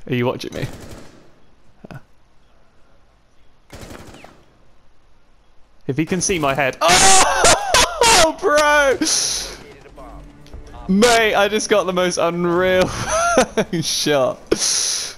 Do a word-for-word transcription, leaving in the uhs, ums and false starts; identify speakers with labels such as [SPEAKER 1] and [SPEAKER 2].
[SPEAKER 1] Are you watching me? If he can see my head. Oh, bro! Mate, I just got the most unreal shot.